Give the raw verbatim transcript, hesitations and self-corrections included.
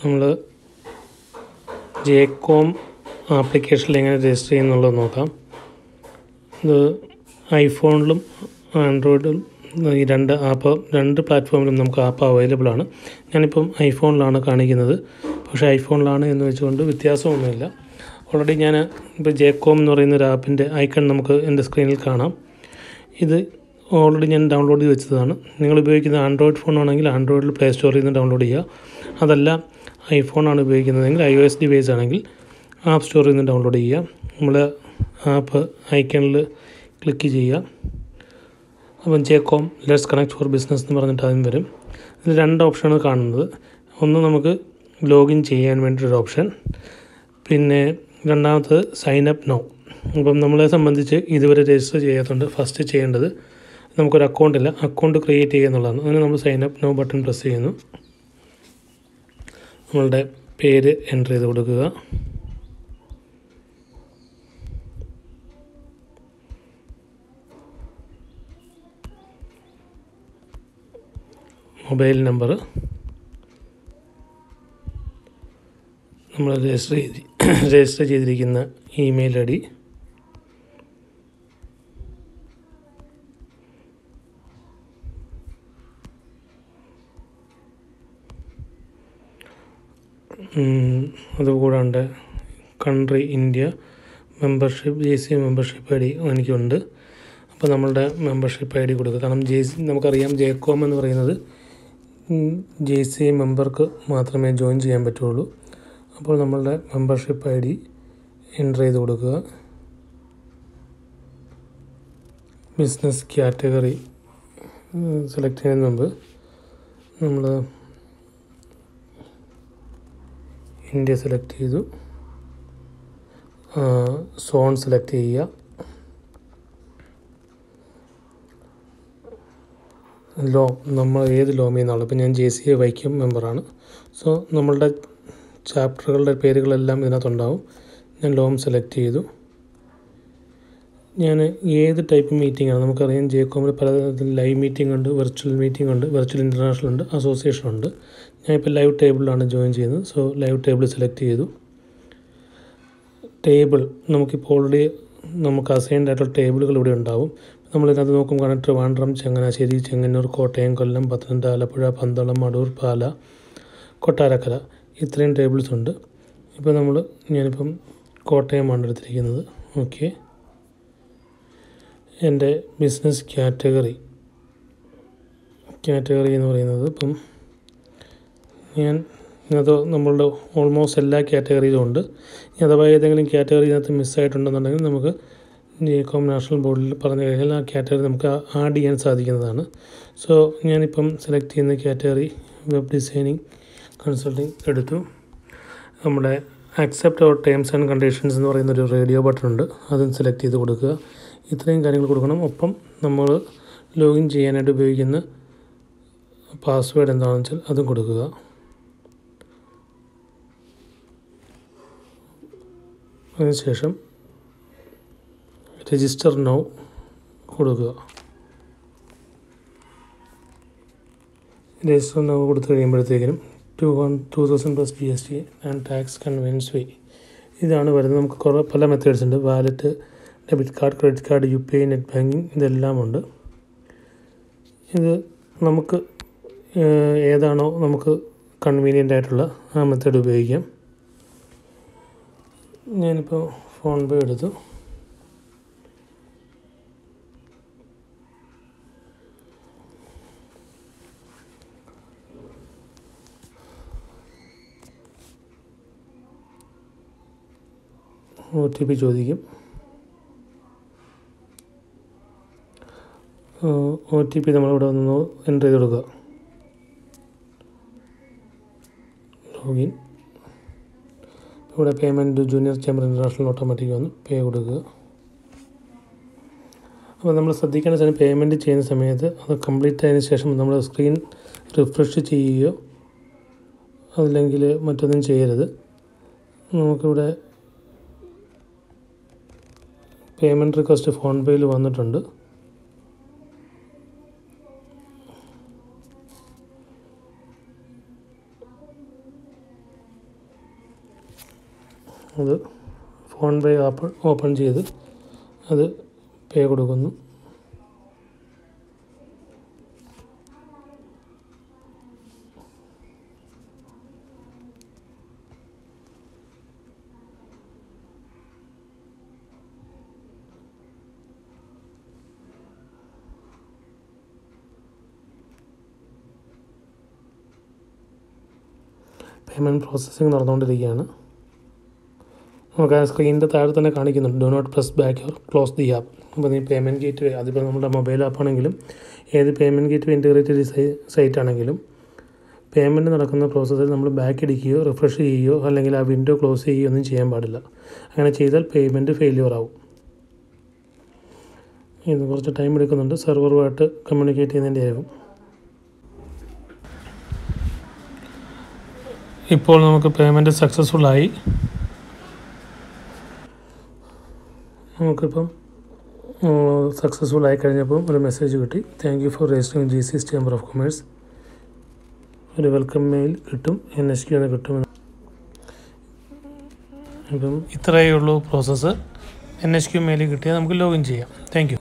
നമ്മൾ ജേക്കോം ആപ്ലിക്കേഷനിൽ എങ്ങനെ രജിസ്റ്റർ ചെയ്യുന്നുള്ളത് നോക്കാം. ഇത് ഐഫോണിലും ആൻഡ്രോയിഡിലും ഈ രണ്ട് ആപ്പ് രണ്ട് പ്ലാറ്റ്ഫോമിലും നമുക്ക് ആപ്പ് അവൈലബിൾ ആണ്. ഞാനിപ്പം ഐഫോണിലാണ് കാണിക്കുന്നത്. പക്ഷേ ഐഫോണിലാണ് എന്ന് വെച്ചുകൊണ്ട് വ്യത്യാസമൊന്നുമില്ല. ഓൾറെഡി ഞാൻ ഇപ്പോൾ ജേക്കോം എന്ന് പറയുന്ന ഒരു ആപ്പിൻ്റെ ഐക്കൺ നമുക്ക് എൻ്റെ സ്ക്രീനിൽ കാണാം. ഇത് ഓൾറെഡി ഞാൻ ഡൗൺലോഡ് ചെയ്ത് വെച്ചതാണ്. നിങ്ങൾ ഉപയോഗിക്കുന്ന ആൻഡ്രോയിഡ് ഫോണാണെങ്കിൽ ആൻഡ്രോയിഡിൽ പ്ലേ സ്റ്റോറിൽ നിന്ന് ഡൗൺലോഡ് ചെയ്യുക. അതല്ല ഐഫോണാണ് ഉപയോഗിക്കുന്നതെങ്കിൽ ഐ ഒ എസ് ഡിവൈസ് ആണെങ്കിൽ ആപ്പ് സ്റ്റോറിൽ നിന്ന് ഡൗൺലോഡ് ചെയ്യുക. നമ്മൾ ആപ്പ് ഐക്കണിൽ ക്ലിക്ക് ചെയ്യുക. അപ്പം JCOM let's connect for business എന്ന് പറഞ്ഞിട്ട് അതിന് വരും. ഇതിൽ രണ്ട് ഓപ്ഷനാണ് കാണുന്നത്. ഒന്ന് നമുക്ക് ലോഗിൻ ചെയ്യാൻ വേണ്ടിയിട്ടൊരു ഓപ്ഷൻ, പിന്നെ രണ്ടാമത്തത് സൈൻ അപ്പ് നൗ. അപ്പം നമ്മളെ സംബന്ധിച്ച് ഇതുവരെ രജിസ്റ്റർ ചെയ്യാത്തതുകൊണ്ട് ഫസ്റ്റ് ചെയ്യേണ്ടത് നമുക്കൊരു അക്കൗണ്ടില്ല, അക്കൗണ്ട് ക്രിയേറ്റ് ചെയ്യുക എന്നുള്ളതാണ്. അതിന് നമ്മൾ sign up now button press ചെയ്യുന്നു. നമ്മളുടെ പേര് എൻ്റർ ചെയ്ത് കൊടുക്കുക. മൊബൈൽ നമ്പർ, നമ്മൾ രജിസ്റ്റർ ചെയ്ത് രജിസ്റ്റർ ചെയ്തിരിക്കുന്ന ഇമെയിൽ ഐ ഡി, അതുകൂടാണ്ട് country India, membership J C membership I D എനിക്കുണ്ട്. അപ്പോൾ നമ്മളുടെ മെമ്പർഷിപ്പ് ഐ ഡി കൊടുക്കുക. കാരണം ജെ സി നമുക്കറിയാം ജേക്കോം എന്ന് പറയുന്നത് ജെ സി മെമ്പർക്ക് മാത്രമേ ജോയിൻ ചെയ്യാൻ പറ്റുള്ളൂ. അപ്പോൾ നമ്മളുടെ മെമ്പർഷിപ്പ് ഐ ഡി എൻ്റർ ചെയ്ത് കൊടുക്കുക. ബിസിനസ് കാറ്റഗറി സെലക്ട് ചെയ്യുന്നതിന് മുമ്പ് നമ്മൾ ഇന്ത്യ സെലക്ട് ചെയ്തു. സോൺ സെലക്ട് ചെയ്യുക. ലോ നമ്മൾ ഏത് ലോമിൽ ഇപ്പം ഞാൻ ജെ സി എ വൈക്കം മെമ്പറാണ്. സോ നമ്മളുടെ ചാപ്റ്ററുകളുടെ പേരുകളെല്ലാം ഇതിനകത്തുണ്ടാവും. ഞാൻ ലോം സെലക്ട് ചെയ്തു. ഞാൻ ഏത് ടൈപ്പ് മീറ്റിംഗാണ്, നമുക്കറിയാം ജേക്കോമിൽ പല ലൈവ് മീറ്റിംഗ് ഉണ്ട്, വെർച്വൽ മീറ്റിംഗ് ഉണ്ട്, വെർച്വൽ ഇൻ്റർനാഷണൽ ഉണ്ട്, അസോസിയേഷൻ ഉണ്ട്. ഞാനിപ്പോൾ ലൈവ് ടേബിളിലാണ് ജോയിൻ ചെയ്യുന്നത്. സോ ലൈവ് ടേബിൾ സെലക്ട് ചെയ്തു. ടേബിൾ നമുക്കിപ്പോൾ ഓൾറെഡി നമുക്ക് അസൈൻഡ് ആയിട്ടുള്ള ടേബിളുകൾ ഇവിടെ ഉണ്ടാവും. നമ്മളിതിനകത്ത് നോക്കുമ്പോൾ ട്രിവാൻഡ്രം, ചങ്ങനാശ്ശേരി, ചെങ്ങന്നൂർ, കോട്ടയം, കൊല്ലം, പത്തനംതിട്ട, ആലപ്പുഴ, പന്തളം, അടൂർ, പാല, കൊട്ടാരക്കര, ഇത്രയും ടേബിൾസ് ഉണ്ട്. ഇപ്പോൾ നമ്മൾ ഞാനിപ്പം കോട്ടയമാണ് എടുത്തിരിക്കുന്നത്. ഓക്കെ, എൻ്റെ ബിസിനസ് കാറ്റഗറി കാറ്റഗറി എന്ന് പറയുന്നത് ഇപ്പം ഞാൻ ഇതിനകത്ത് നമ്മളുടെ ഓൾമോസ്റ്റ് എല്ലാ കാറ്റഗറിയിലും ഉണ്ട്. അഥവാ ഏതെങ്കിലും കാറ്റഗറി ഇതിനകത്ത് മിസ്സായിട്ടുണ്ടെന്നുണ്ടെങ്കിൽ നമുക്ക് ജേക്കോം നാഷണൽ ബോർഡിൽ പറഞ്ഞു കഴിഞ്ഞാൽ ആ കാറ്റഗറി നമുക്ക് ആഡ് ചെയ്യാൻ സാധിക്കുന്നതാണ്. സോ ഞാനിപ്പം സെലക്ട് ചെയ്യുന്ന കാറ്റഗറി വെബ് ഡിസൈനിങ് കൺസൾട്ടിങ് എടുത്തു. നമ്മുടെ accept our terms and conditions എന്ന് പറയുന്നൊരു റേഡിയോ ബട്ടൺ ഉണ്ട്, അതും സെലക്ട് ചെയ്ത് കൊടുക്കുക. ഇത്രയും കാര്യങ്ങൾ കൊടുക്കണം. ഒപ്പം നമ്മൾ ലോഗിൻ ചെയ്യാനായിട്ട് ഉപയോഗിക്കുന്ന പാസ്വേഡ് എന്താണെന്ന് വെച്ചാൽ അതും കൊടുക്കുക. അതിനുശേഷം രജിസ്റ്റർ നൗ കൊടുക്കുക. രജിസ്റ്റർ നൗ കൊടുത്തു കഴിയുമ്പോഴത്തേക്കിനും two one two thousand plus G S T and tax convenience fee ഇതാണ് വരുന്നത്. നമുക്ക് കുറേ പല മെത്തേഡ്സ് ഉണ്ട്. Wallet, debit card, credit card, U P I, net banking, ഇതെല്ലാം ഉണ്ട്. ഇത് നമുക്ക് ഏതാണോ നമുക്ക് കൺവീനിയൻ്റ് ആയിട്ടുള്ള ആ മെത്തേഡ് ഉപയോഗിക്കാം. ഞാനിപ്പോൾ ഫോൺ പേ എടുത്തു. ഒ ടി പി ചോദിക്കും. ഒ ടി പി നമ്മളിവിടെ ഒന്ന് എൻ്റർ ചെയ്ത് കൊടുക്കുക. ലോഗിൻ. ഇവിടെ payment junior chamber international automatic വന്ന് പേ കൊടുക്കുക. അപ്പോൾ നമ്മൾ ശ്രദ്ധിക്കേണ്ട വെച്ചാൽ പേയ്മെൻറ്റ് ചെയ്യുന്ന സമയത്ത് അത് കംപ്ലീറ്റ് ആയതിനു ശേഷം നമ്മൾ സ്ക്രീൻ റിഫ്രഷ് ചെയ്യുകയോ അതല്ലെങ്കിൽ മറ്റൊന്നും ചെയ്യരുത്. നമുക്കിവിടെ പേയ്മെൻറ്റ് റിക്വസ്റ്റ് ഫോൺ പേയിൽ വന്നിട്ടുണ്ട്. അത് ഫോൺ പേ ആപ്പ് ഓപ്പൺ ചെയ്ത് അത് പേ കൊടുക്കുന്നു. പേയ്മെൻറ്റ് പ്രോസസ്സിങ് നടന്നുകൊണ്ടിരിക്കുകയാണ്. നമുക്ക് ആ സ്ക്രീനിൻ്റെ താഴെ തന്നെ കാണിക്കുന്നുണ്ട് do not press back or close the app. അപ്പോൾ ഈ പേയ്മെൻറ്റ് ഗേറ്റ് വേ, അതിപ്പോൾ നമ്മുടെ മൊബൈൽ ആപ്പാണെങ്കിലും ഏത് payment gateway integrated site ആണെങ്കിലും പേയ്മെൻറ്റ് നടക്കുന്ന പ്രോസസ്സിൽ നമ്മൾ ബാക്ക് അടിക്കുകയോ റിഫ്രഷ് ചെയ്യുകയോ അല്ലെങ്കിൽ ആ വിൻഡോ ക്ലോസ് ചെയ്യുകയോ ഒന്നും ചെയ്യാൻ പാടില്ല. അങ്ങനെ ചെയ്താൽ പേയ്മെൻറ്റ് ഫെയിലിയർ ആവും. ഇത് കുറച്ച് ടൈം എടുക്കുന്നുണ്ട്, സെർവറുമായിട്ട് കമ്മ്യൂണിക്കേറ്റ് ചെയ്യുന്നതിൻ്റെ ആയിരിക്കും. ഇപ്പോൾ നമുക്ക് പേയ്മെൻറ്റ് സക്സസ്ഫുള്ളായി. നമുക്കിപ്പം സക്സസ്ഫുൾ ആയി കഴിഞ്ഞപ്പോൾ ഒരു മെസ്സേജ് കിട്ടി, thank you for registering G C S chamber of commerce. ഒരു വെൽക്കം മെയിൽ കിട്ടും, എൻ എസ് ക്യു എന്ന് കിട്ടും. ഇപ്പം ഇത്രയേ ഉള്ളൂ process. N S Q mail കിട്ടിയാൽ നമുക്ക് ലോഗിൻ ചെയ്യാം. Thank U.